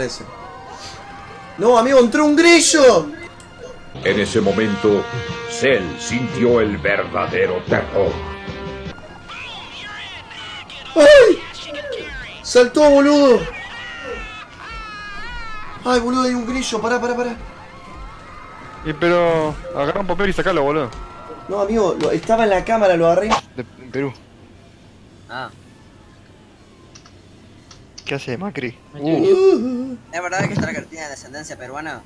parece. No, amigo, entró un grillo. En ese momento, Cell sintió el verdadero terror. ¡Ay! ¡Saltó, boludo! ¡Ay, boludo, hay un grillo! Pará. Pero agarra un papel y sacalo, boludo. No, amigo, estaba en la cámara, lo agarré. En Perú. Ah. ¿Qué hace Macri? ¿Es verdad que esta la cartilla de descendencia peruana?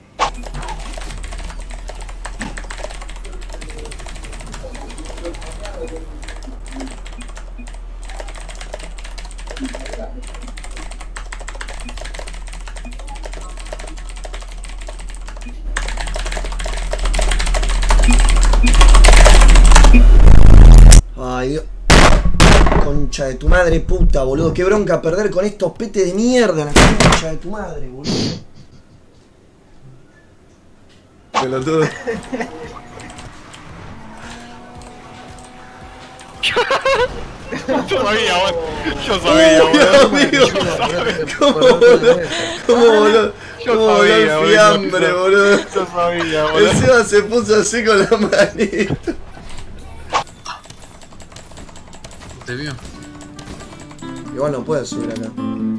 Ay, Dios. Concha de tu madre puta, boludo. Qué bronca perder con estos petes de mierda. La concha de tu madre, boludo. Pelotudo. Yo sabía, boludo. Yo sabía, boludo. Amigo. ¿Cómo voló? ¿Cómo voló? Yo ¿Cómo voló sabía, el fiambre, boludo? Yo sabía, boludo. Encima se puso así con la manita. ¿Te vio? Igual no puedes subir acá.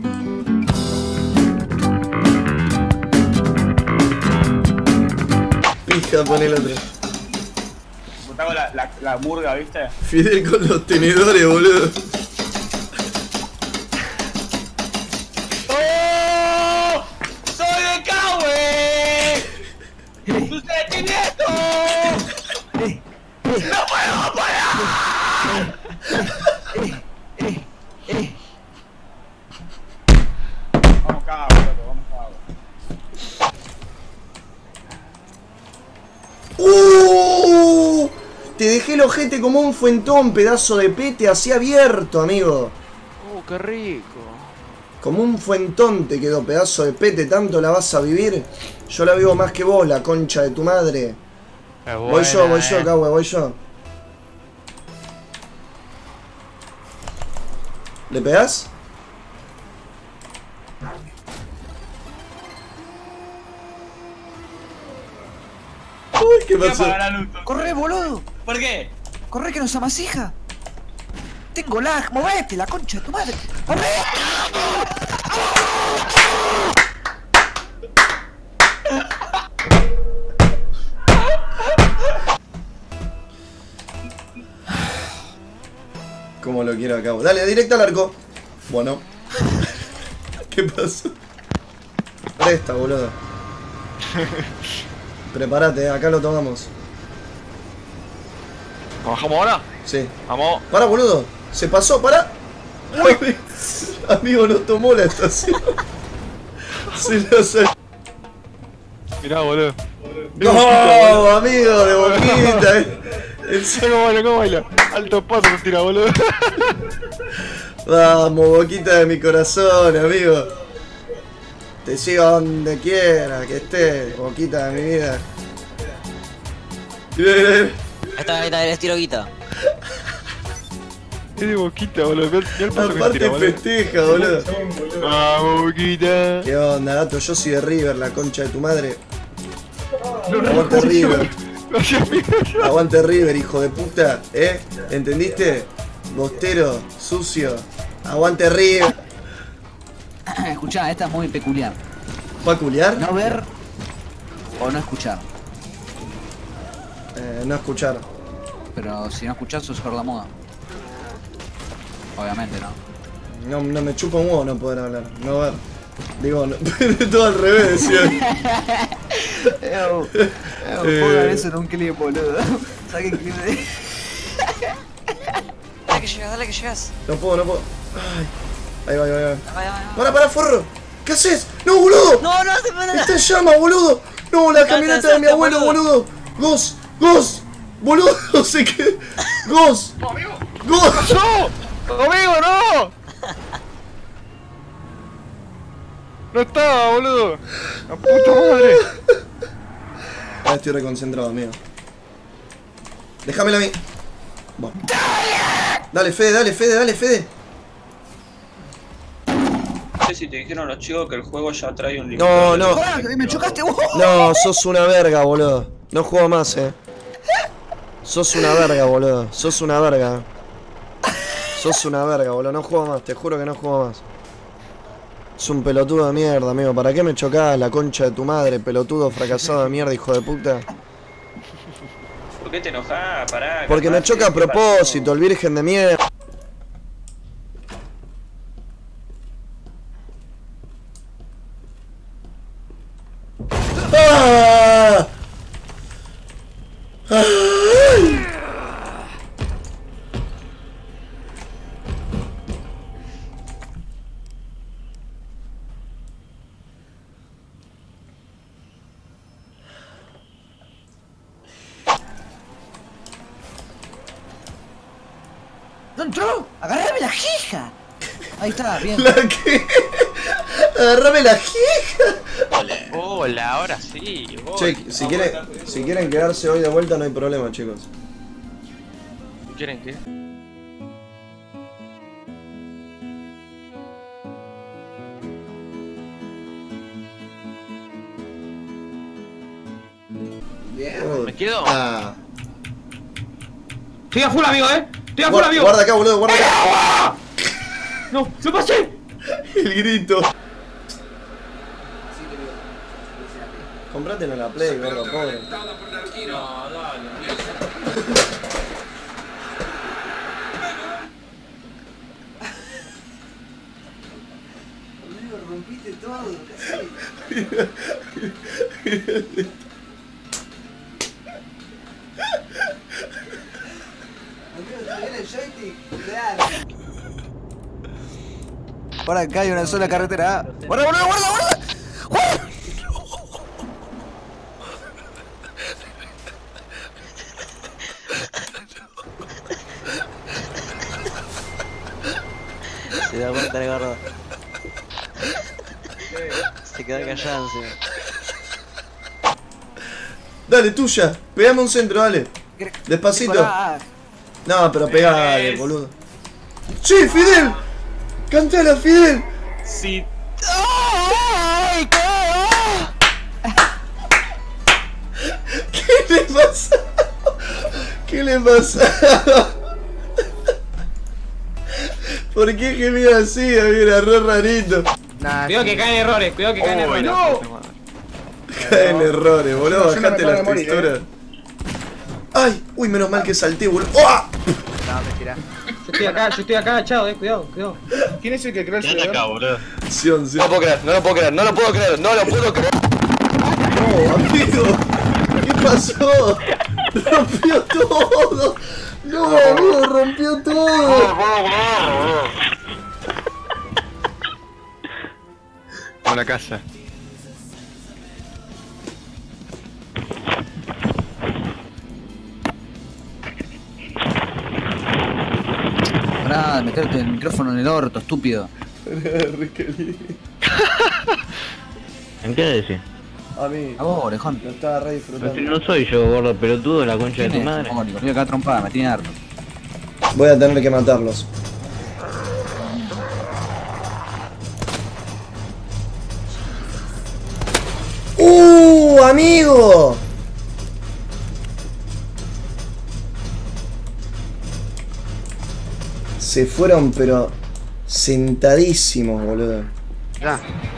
Pija, pon el otro. Te hago la murga, ¿viste? Fidel con los tenedores, boludo. ¡Oh! ¡Soy de Cahue! ¡Tu sentimiento! ¡No puedo parar! Vamos Cahue, loco, vamos Cahue. Te dejé el ojete como un fuentón, pedazo de pete así abierto, amigo. Qué rico. Como un fuentón te quedó, pedazo de pete. ¿Tanto la vas a vivir? Yo la vivo más que vos, la concha de tu madre. Voy yo, Cahue, voy yo. ¿Le pegás? Uy, ¿qué pasó? ¡Corre, boludo! ¿Por qué? ¡Corre que nos amasija! ¡Tengo lag! ¡Movete, la concha de tu madre! ¡Corre! Como lo quiero acá. Dale, directo al arco. Bueno. ¿Qué pasó? Presta, boludo. Prepárate, acá lo tomamos. ¿Bajamos ahora? Sí. Vamos. Pará, boludo. Se pasó, pará. Uy. Amigo, nos tomó la estación. Se lo salió. Mirá, boludo. No, amigo, de boquita. ¿Cómo baila? Alto paso se tira, boludo. Vamos, boquita de mi corazón, amigo. Te sigo donde quiera que estés, boquita de mi vida. Ahí está, les tiro guita. Es de boquita, boludo. Mirá el paso que se Aparte tira, boludo. festeja, boludo. Vamos, boquita. ¿Qué onda, gato? Yo soy de River, la concha de tu madre. Aguante River. Aguante River, hijo de puta. ¿Entendiste? Bostero, sucio. Aguante River. Escuchá, esta es muy peculiar. ¿Peculiar? No ver o no escuchar. No escuchar. Pero si no escuchás, sos por la moda. Obviamente, ¿no? No me chupa un huevo no poder hablar. No ver. Digo, no, todo al revés, decía. Pongan eso en un clip, boludo. Saquen clip de... Dale que llegas. No puedo. Ay. Ahí va. Vaya. Para, forro. ¿Qué haces? ¡No, boludo! No, se puede. ¡Está en llama, boludo! ¡No, la camioneta de mi abuelo, boludo! ¡Gos! ¡Boludo! Se quedó. ¡Gos! ¡Gos! ¡No! ¡Amigo, no! No estaba, boludo. La puta madre. Ahora estoy reconcentrado, amigo. Déjamela a mí. Bueno. Dale, Fede. sé si te dijeron los chicos que el juego ya trae un límite. No, no. Me chocaste vos. No, sos una verga, boludo. No juego más, Sos una verga, boludo. Sos una verga. Sos una verga, boludo. No juego más, te juro que no juego más. Es un pelotudo de mierda, amigo. ¿Para qué me chocás la concha de tu madre, pelotudo fracasado de mierda, hijo de puta? ¿Por qué te enojás? Pará. Porque me choca a propósito, el virgen de mierda. ¡Ah! ¡Ay! ¿No entró? ¡Agarrame la jija! Ahí está, bien. ¿La qué? Agarrame la jija. Hola, ahora sí. Che, si quieren quedarse hoy de vuelta no hay problema, chicos. ¿Quieren qué? ¿Me quedo? Ah. Estoy a full, amigo, Estoy a full, amigo. Guarda acá, boludo, guarda acá. No, ¡lo pasé! El grito. Comprátelo en la Play, gordo, pobre. Rompiste todo, Por acá hay una sola carretera. ¡Guarda, guarda, guarda, guarda! ¡Guarda! Se da cuenta el gordo. Se quedó callado encima. Dale, tuya. Pegame un centro, dale. Despacito. No, pero pegale, boludo. ¡Sí, Fidel! ¡Cántala, Fidel! Sí. ¡Ay, ¿Qué le pasa? ¿Qué le pasa? ¿Por qué gemía así? Mira, re rarito. Cuidado que caen errores, cuidado que caen errores. No. Caen errores, boludo. Bajate las texturas. ¡Ay! Uy, menos mal que salté, boludo. ¡Oh! No, mentira. Yo estoy acá, agachado, cuidado, cuidado. ¿Quién es el que creó el Quédate servidor? acá, boludo. Sion, Sion. No lo puedo creer, no lo puedo creer, no lo puedo creer, no lo puedo creer. No, amigo. ¿Qué pasó? Rompió todo. No, amigo, rompió todo. A la casa. Pará de meterte el micrófono en el orto, estúpido. ¿En qué decís? A mí. A vos, orejón. Lo estaba re disfrutando. No soy yo, gordo pelotudo, la concha de tu madre. Voy acá trompada, me tiene harto. Voy a tener que matarlos. ¡Amigo! Se fueron, pero sentadísimos, boludo. Ya.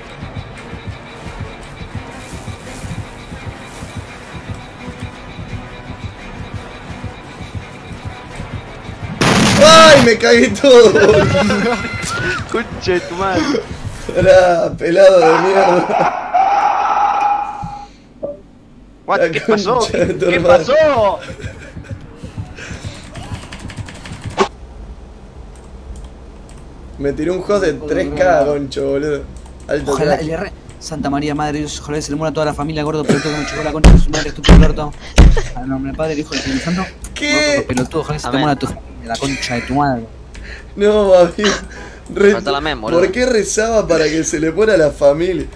¡Ay, me cagué todo! Concha de tu madre. Pará, pelado de mierda. What? La ¿Qué pasó? concha de tu ¿Qué hermano. pasó? Me tiró un host de 3K, concho, boludo. Alto Ojalá, crack. el R. Santa María, Madre Dios, ojalá se le muera a toda la familia, gordo pelotudo que me chocó la concha de su madre, estúpido muerto. Al nombre del Padre, el Hijo y el Espíritu Santo. ¿Qué? Gordo pelotudo, ojalá se te muera tu familia, la concha de tu madre. No, mami. Falta la mem, boludo. ¿Por qué rezaba para que se le muera a la familia?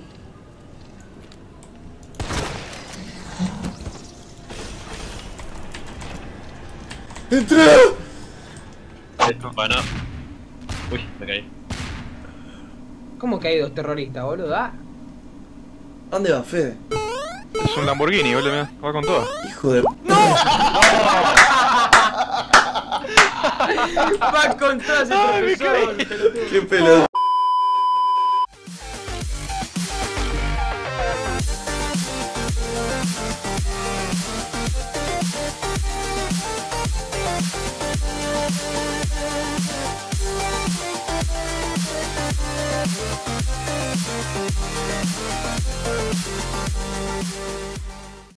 ¡Entró! Bueno. Uy, me caí. ¿Cómo que hay dos terroristas, boludo? Ah. ¿Dónde va, Fede? Es un Lamborghini, boludo, mirá, va con todo. Hijo de... Va con todas el profesor. ¡Qué pelotudo!